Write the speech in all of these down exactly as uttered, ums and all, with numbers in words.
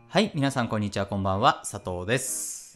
はい、皆さんこんにちは、こんばんは、佐藤です。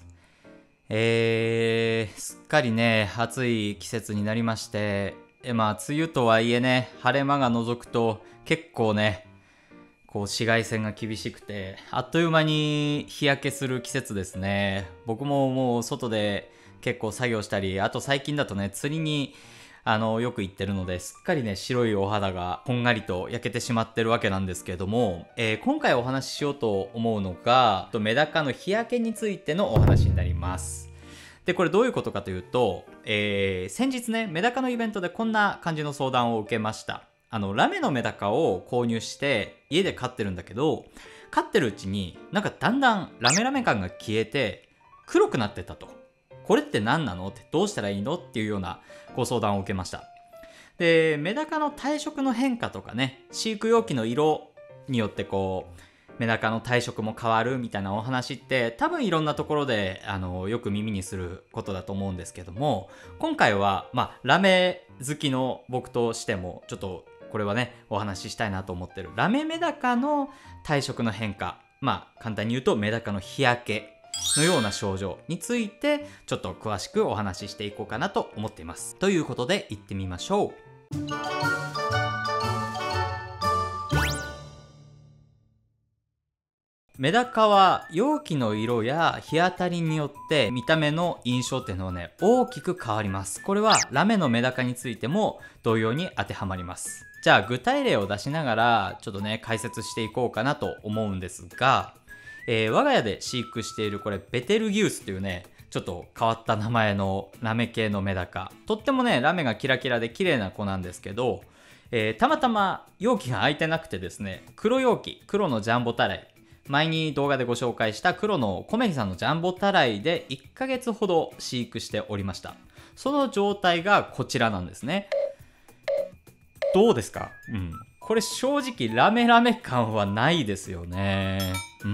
えー、すっかりね、暑い季節になりまして、えまあ、梅雨とはいえね、晴れ間が覗くと結構ね、こう紫外線が厳しくて、あっという間に日焼けする季節ですね。僕ももう外で結構作業したり、あと最近だとね、釣りにあのよく行ってるので、すっかりね白いお肌がこんがりと焼けてしまってるわけなんですけども、えー今回お話ししようと思うのがとメダカの日焼けについてのお話になります。でこれどういうことかというと、えー先日ねメダカのイベントでこんな感じの相談を受けました。あのラメのメダカを購入して家で飼ってるんだけど、飼ってるうちになんかだんだんラメラメ感が消えて黒くなってたと。これって何なのって、どうしたらいいのっていうようなご相談を受けました。でメダカの体色の変化とかね、飼育容器の色によってこうメダカの体色も変わるみたいなお話って多分いろんなところであのよく耳にすることだと思うんですけども、今回はまあラメ好きの僕としてもちょっとこれはねお話ししたいなと思ってるラメメダカの体色の変化、まあ簡単に言うとメダカの日焼けのような症状についてちょっと詳しくお話ししていこうかなと思っています。ということで行ってみましょう。メダカは容器の色や日当たりによって見た目の印象っていうのはね大きく変わります。これはラメのメダカについても同様に当てはまります。じゃあ具体例を出しながらちょっとね解説していこうかなと思うんですが、えー我が家で飼育しているこれベテルギウスというねちょっと変わった名前のラメ系のメダカ、とってもねラメがキラキラで綺麗な子なんですけど、えーたまたま容器が開いてなくてですね、黒容器、黒のジャンボタライ、前に動画でご紹介した黒のコメリさんのジャンボタライでいっかげつほど飼育しておりました。その状態がこちらなんですね。どうですか？うん。これ正直ラメラメ感はないですよね。うん。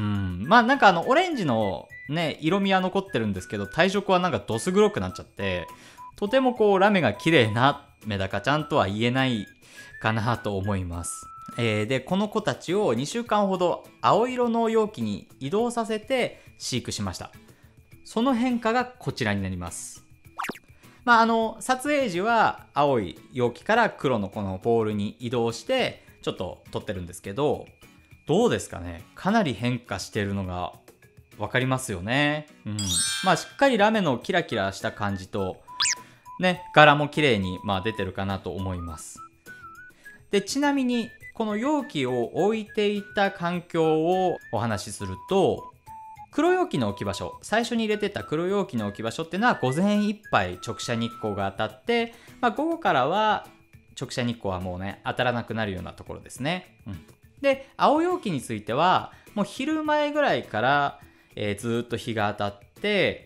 まあなんかあのオレンジのね、色味は残ってるんですけど、体色はなんかどす黒くなっちゃって、とてもこうラメが綺麗なメダカちゃんとは言えないかなと思います。えーで、この子たちをにしゅうかんほど青色の容器に移動させて飼育しました。その変化がこちらになります。まあ、あの撮影時は青い容器から黒のこのボールに移動してちょっと撮ってるんですけど、どうですかね、かなり変化してるのが分かりますよね。うん、まあしっかりラメのキラキラした感じとね柄も綺麗にまあ出てるかなと思います。でちなみにこの容器を置いていた環境をお話しすると、黒容器の置き場所、最初に入れてた黒容器の置き場所っていうのは午前いっぱい直射日光が当たって、まあ、午後からは直射日光はもうね当たらなくなるようなところですね。うん、で青容器についてはもう昼前ぐらいから、えーずーっと日が当たって、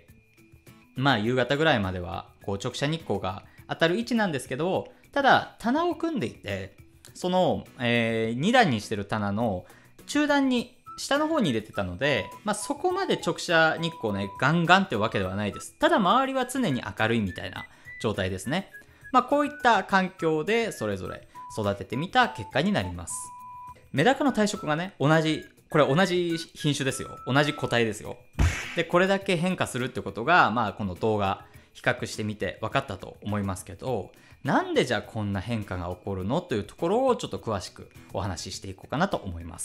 まあ夕方ぐらいまではこう直射日光が当たる位置なんですけど、ただ棚を組んでいて、その、えーに段にしてる棚の中段に下の方に入れてたので、まあ、そこまで直射日光ねガンガンってわけではないです。ただ周りは常に明るいみたいな状態ですね。まあこういった環境でそれぞれ育ててみた結果になります。メダカの体色がね同じ、これ同じ品種ですよ、同じ個体ですよ。でこれだけ変化するってことがまあこの動画比較してみて分かったと思いますけど、なんでじゃあこんな変化が起こるのというところをちょっと詳しくお話ししていこうかなと思います。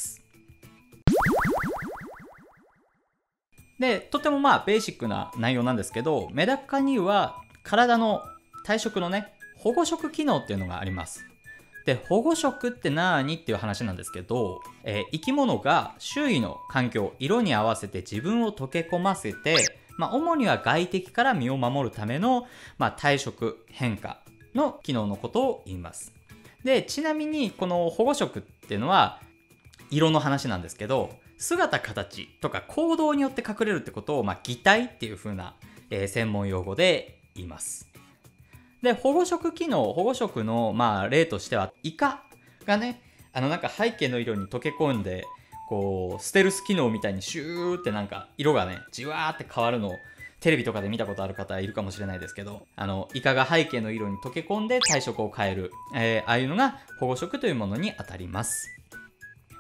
でとてもまあベーシックな内容なんですけど、メダカには体の体色のね保護色機能っていうのがあります。で保護色って何っていう話なんですけど、えー生き物が周囲の環境、色に合わせて自分を溶け込ませて、まあ、主には外敵から身を守るための、まあ、体色変化の機能のことを言います。でちなみにこの保護色っていうのは色の話なんですけど、姿形とか行動によって隠れるってことを、まあ、擬態っていう風な、えー専門用語で言います。で保護色機能、保護色の、まあ、例としてはイカがね、あのなんか背景の色に溶け込んでこうステルス機能みたいにシューってなんか色がねじわーって変わるのをテレビとかで見たことある方いるかもしれないですけど、あのイカが背景の色に溶け込んで体色を変える、えーああいうのが保護色というものにあたります。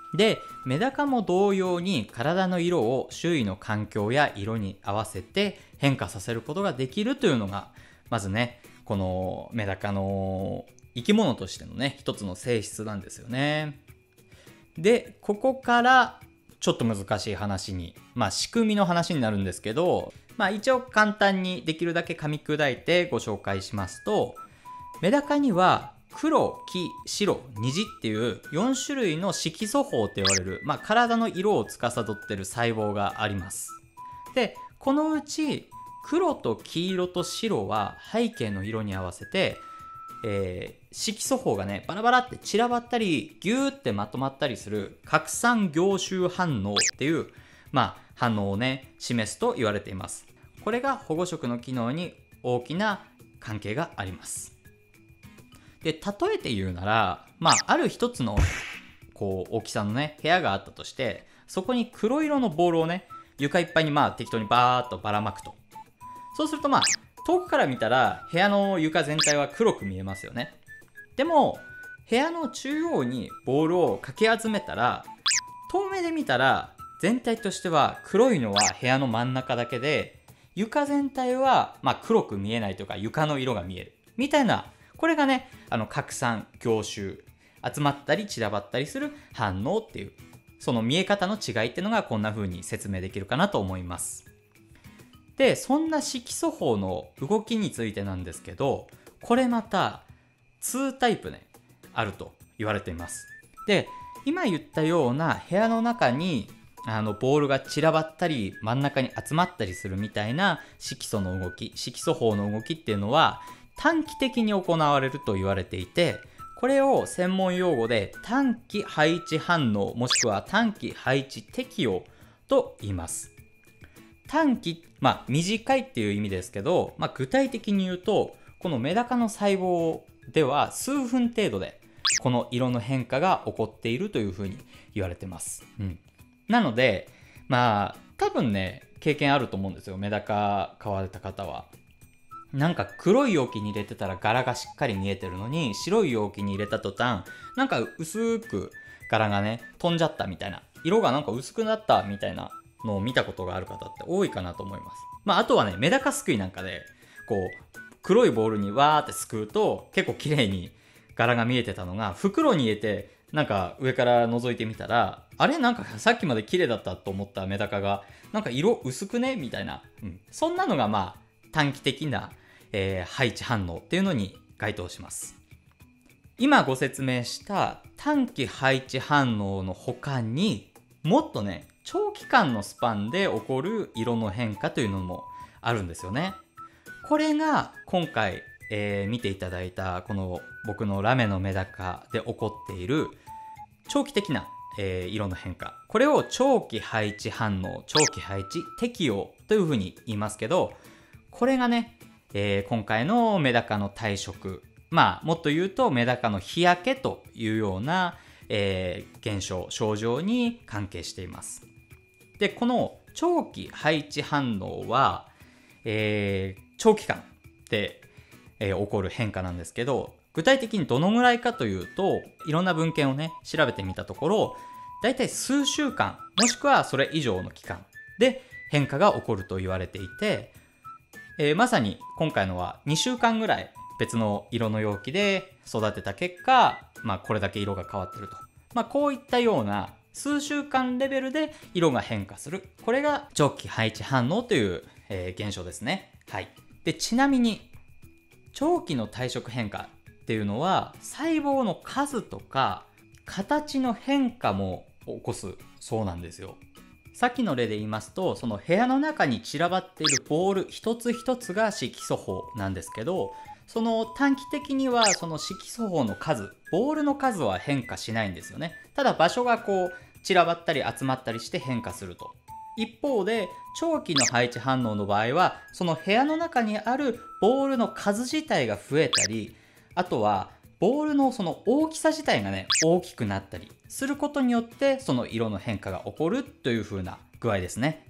で、メダカも同様に体の色を周囲の環境や色に合わせて変化させることができるというのが、まずね、このメダカの生き物としてのね、一つの性質なんですよね。で、ここからちょっと難しい話に、まあ仕組みの話になるんですけど、まあ一応簡単にできるだけ噛み砕いてご紹介しますと、メダカには黒、黄、白、虹っていうよん種類の色素胞って言われる、まあ、体の色を司っている細胞があります。で、このうち黒と黄色と白は背景の色に合わせて、えー、色素胞がねバラバラって散らばったりギューってまとまったりする拡散凝集反応っていう、まあ、反応をね示すと言われています。これが保護色の機能に大きな関係があります。で、例えて言うなら、まあ、ある一つのこう大きさのね部屋があったとして、そこに黒色のボールをね床いっぱいにまあ適当にバーッとばらまくと、そうするとまあ遠くから見たら部屋の床全体は黒く見えますよね。でも部屋の中央にボールをかき集めたら、遠目で見たら全体としては黒いのは部屋の真ん中だけで、床全体はまあ黒く見えないというか床の色が見えるみたいな、これがねあの拡散凝集、集まったり散らばったりする反応っていう、その見え方の違いっていうのがこんな風に説明できるかなと思います。で、そんな色素胞の動きについてなんですけど、これまたにタイプねあると言われています。で、今言ったような部屋の中にあのボールが散らばったり真ん中に集まったりするみたいな色素の動き、色素胞の動きっていうのは短期的に行われると言われていて、これを専門用語で短期配置反応もしくは短期配置適応と言います。短期、まあ短いっていう意味ですけど、まあ、具体的に言うとこのメダカの細胞では数分程度でこの色の変化が起こっているというふうに言われてます。うん、なのでまあ多分ね経験あると思うんですよ、メダカ飼われた方は。なんか黒い容器に入れてたら柄がしっかり見えてるのに、白い容器に入れた途端なんか薄く柄がね飛んじゃったみたいな、色がなんか薄くなったみたいなのを見たことがある方って多いかなと思います。まああとはね、メダカすくいなんかでこう黒いボールにわーってすくうと結構綺麗に柄が見えてたのが、袋に入れてなんか上から覗いてみたら、あれなんかさっきまで綺麗だったと思ったメダカがなんか色薄くねみたいな、うん、そんなのがまあ短期的な、えー、配置反応っていうのに該当します。今ご説明した短期配置反応の他にもっとね長期間のスパンで起こる色の変化というのもあるんですよね。これが今回、えー、見ていただいたこの僕のラメのメダカで起こっている長期的な、えー、色の変化、これを長期配置反応、長期配置適応というふうに言いますけど、これがね、えー、今回のメダカの体色、まあもっと言うとメダカの日焼けというような、えー、現象、症状に関係しています。で、この長期配置反応は、えー、長期間で、えー、起こる変化なんですけど、具体的にどのぐらいかというと、いろんな文献をね調べてみたところ、だいたい数週間もしくはそれ以上の期間で変化が起こると言われていて、えー、まさに今回のはにしゅうかんぐらい別の色の容器で育てた結果、まあ、これだけ色が変わってると、まあ、こういったような数週間レベルで色が変化する、これが長期配置反応という、えー、現象ですね。はい。で、ちなみに長期の体色変化っていうのは細胞の数とか形の変化も起こすそうなんですよ。さっきの例で言いますと、その部屋の中に散らばっているボール一つ一つが色素胞なんですけど、その短期的にはその色素胞の数、ボールの数は変化しないんですよね。ただ場所がこう散らばったり集まったりして変化すると。一方で長期の配置反応の場合は、その部屋の中にあるボールの数自体が増えたり、あとはボールのその大きさ自体がね大きくなったりすることによって、その色の変化が起こるという風な具合ですね。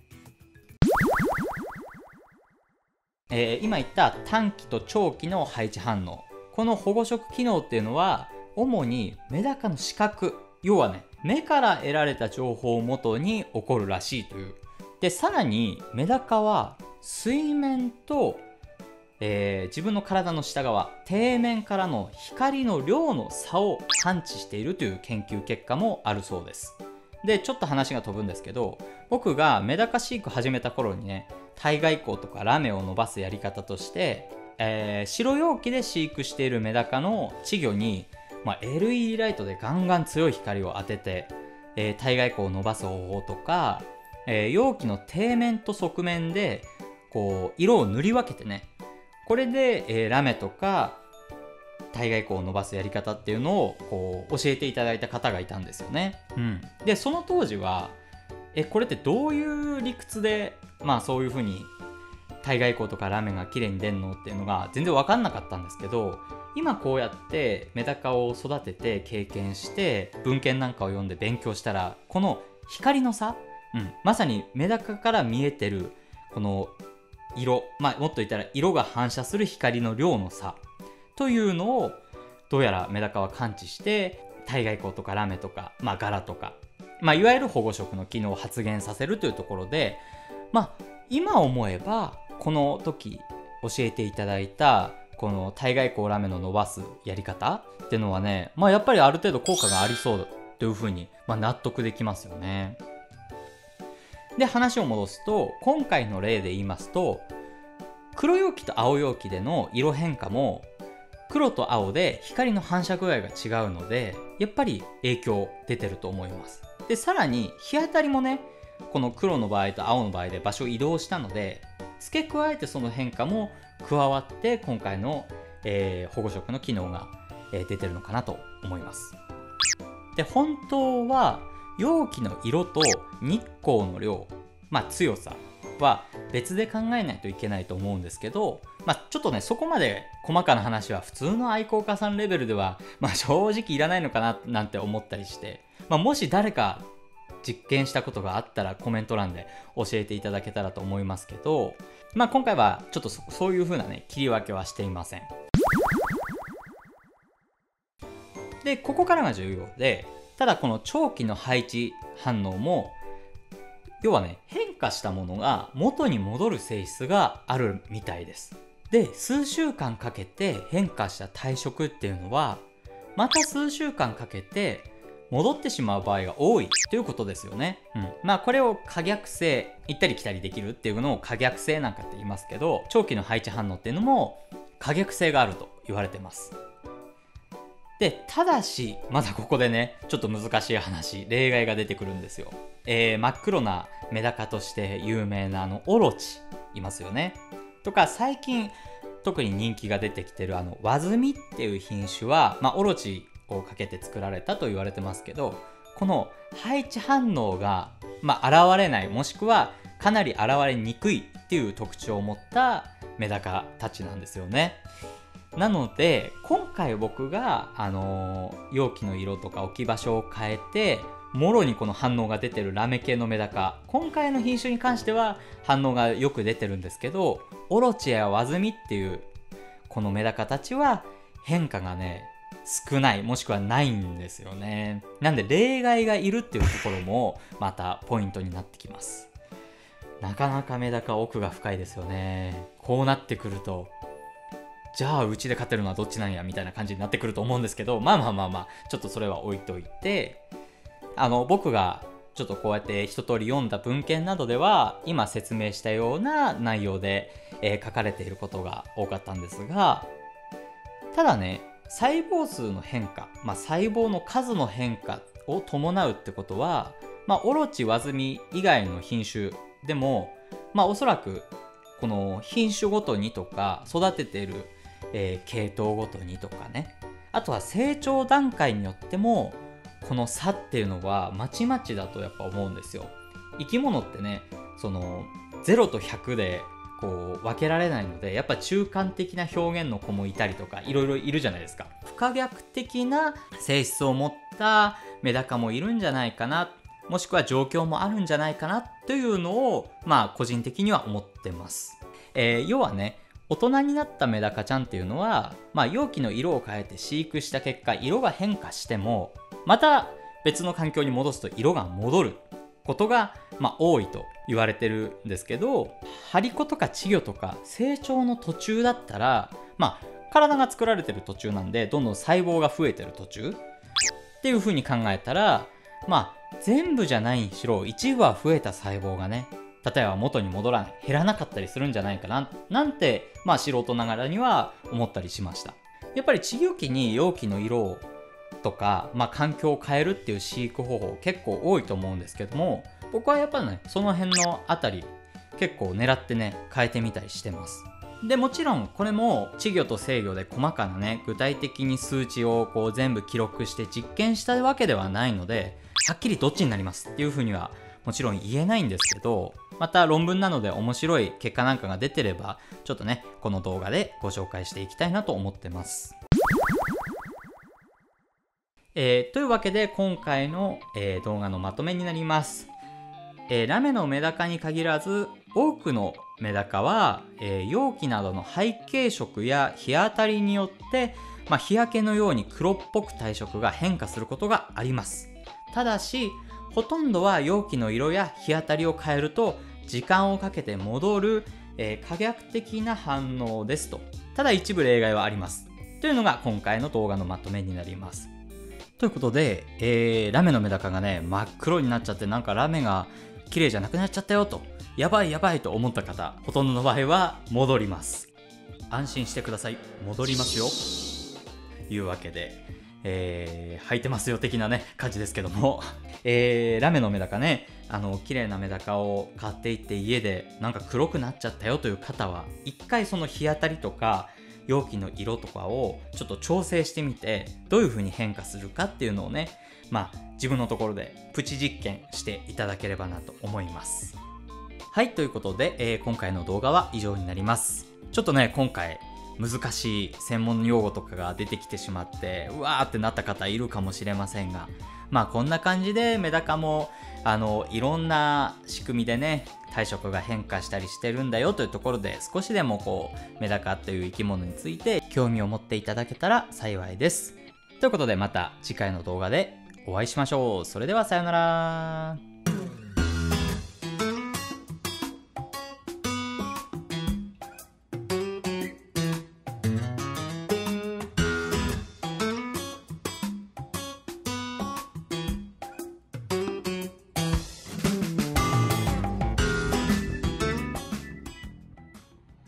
えー、今言った短期と長期の配置反応、この保護色機能っていうのは主にメダカの視覚、要はね目から得られた情報をもとに起こるらしいという。でさらにメダカは水面と、えー自分の体の下側底面からの光の量の差を感知しているという研究結果もあるそうです。でちょっと話が飛ぶんですけど、僕がメダカ飼育始めた頃にね、体外光とかラメを伸ばすやり方として、えー白容器で飼育しているメダカの稚魚に、まあ、エルイーディー ライトでガンガン強い光を当てて、えー体外光を伸ばす方法とか、えー容器の底面と側面でこう色を塗り分けてね、これで、えーラメとか体外光を伸ばすやり方っていうのをこう教えていただいた方がいたんですよね。うん、でその当時はえこれってどういう理屈で、まあそういう風に体外光とかラメが綺麗に出んのっていうのが全然分かんなかったんですけど、今こうやってメダカを育てて経験して文献なんかを読んで勉強したら、この光の差、うん、まさにメダカから見えてるこの色、まあもっと言ったら色が反射する光の量の差というのをどうやらメダカは感知して、体外光とかラメとか、まあ、柄とか、まあ、いわゆる保護色の機能を発現させるというところで、まあ、今思えばこの時教えていただいたこの体外光ラメの伸ばすやり方っていうのはね、まあ、やっぱりある程度効果がありそうというふうに、まあ、納得できますよね。で話を戻すと、今回の例で言いますと、黒容器と青容器での色変化も黒と青で光の反射具合が違うので、やっぱり影響出てると思います。でさらに日当たりもね、この黒の場合と青の場合で場所を移動したので、付け加えてその変化も加わって今回の、えー保護色の機能が、えー出てるのかなと思います。で本当は容器の色と日光の量、まあ強さは別で考えないといけないと思うんですけど、まあ、ちょっとねそこまで細かな話は普通の愛好家さんレベルでは、まあ、正直いらないのかななんて思ったりして、まあ、もし誰か実験したことがあったらコメント欄で教えていただけたらと思いますけど、まあ、今回はちょっと そ, そういう風なね切り分けはしていません。でここからが重要で、ただこの長期の配置反応も要はね、変化したものが元に戻る性質があるみたいです。で数週間かけて変化した体色っていうのはまた数週間かけて戻ってしまう場合が多いということですよね。うん、まあこれを可逆性、行ったり来たりできるっていうのを可逆性なんかって言いますけど、長期の配置反応っていうのも可逆性があると言われてます。でただしまだここでねちょっと難しい話、例外が出てくるんですよ。えー、真っ黒なメダカとして有名なあのオロチいますよね。とか最近特に人気が出てきてるあのワズミっていう品種は、まあ、オロチをかけて作られたと言われてますけど、この配置反応が、まあ、現れない、もしくはかなり現れにくいっていう特徴を持ったメダカたちなんですよね。なので今回僕が、あのー容器の色とか置き場所を変えてもろにこの反応が出てるラメ系のメダカ、今回の品種に関しては反応がよく出てるんですけど、オロチやワズミっていうこのメダカたちは変化がね少ない、もしくはないんですよね。なんで例外がいるっていうところもまたポイントになってきます。なかなかメダカ奥が深いですよね。こうなってくるとじゃあうちで飼ってるのはどっちなんやみたいな感じになってくると思うんですけど、まあまあまあまあちょっとそれは置いといて、あの僕がちょっとこうやって一通り読んだ文献などでは今説明したような内容で、えー書かれていることが多かったんですが、ただね細胞数の変化、まあ、細胞の数の変化を伴うってことは、まあ、オロチワズミ以外の品種でも、まあ、おそらくこの品種ごとにとか育てているえー、系統ごとにとかね、あとは成長段階によってもこの差っていうのはまちまちだとやっぱ思うんですよ。生き物ってね、そのゼロとひゃくでこう分けられないので、やっぱ中間的な表現の子もいたりとかいろいろいるじゃないですか。不可逆的な性質を持ったメダカもいるんじゃないかな、もしくは状況もあるんじゃないかなというのをまあ個人的には思ってます。えー、要はね、大人になったメダカちゃんっていうのは、まあ、容器の色を変えて飼育した結果色が変化してもまた別の環境に戻すと色が戻ることが、まあ、多いと言われてるんですけど、ハリコとか稚魚とか成長の途中だったら、まあ体が作られてる途中なんで、どんどん細胞が増えてる途中っていう風に考えたら、まあ全部じゃないにしろ一部は増えた細胞がね、例えば元に戻らない、減らなかったりするんじゃないかななんて、まあ素人ながらには思ったりしました。やっぱり稚魚期に容器の色とか、まあ、環境を変えるっていう飼育方法結構多いと思うんですけども、僕はやっぱねその辺のあたり結構狙ってね変えてみたりしてます。でもちろんこれも稚魚と成魚で細かなね具体的に数値をこう全部記録して実験したわけではないので、はっきりどっちになりますっていうふうにはもちろん言えないんですけど、また論文なので面白い結果なんかが出てればちょっとねこの動画でご紹介していきたいなと思ってます。えー、というわけで今回の、えー、動画のまとめになります。えー、ラメのメダカに限らず多くのメダカは、えー、容器などの背景色や日当たりによって、まあ、日焼けのように黒っぽく体色が変化することがあります。ただしほとんどは容器の色や日当たりを変えると時間をかけて戻る、えー、可逆的な反応ですと。ただ一部例外はありますというのが今回の動画のまとめになります。ということで、えー、ラメのメダカがね真っ黒になっちゃって、なんかラメが綺麗じゃなくなっちゃったよと、やばいやばいと思った方、ほとんどの場合は戻ります。安心してください、戻りますよいうわけで、えー、履いてますよ的なね感じですけどもえー、ラメのメダカね、あの綺麗なメダカを買っていって家でなんか黒くなっちゃったよという方は、一回その日当たりとか容器の色とかをちょっと調整してみて、どういう風に変化するかっていうのをね、まあ自分のところでプチ実験していただければなと思います。はい、ということで、えー、今回の動画は以上になります。ちょっとね今回難しい専門用語とかが出てきてしまってうわーってなった方いるかもしれませんが、まあこんな感じでメダカもあのいろんな仕組みでね体色が変化したりしてるんだよというところで、少しでもこうメダカという生き物について興味を持っていただけたら幸いです。ということでまた次回の動画でお会いしましょう。それではさようなら。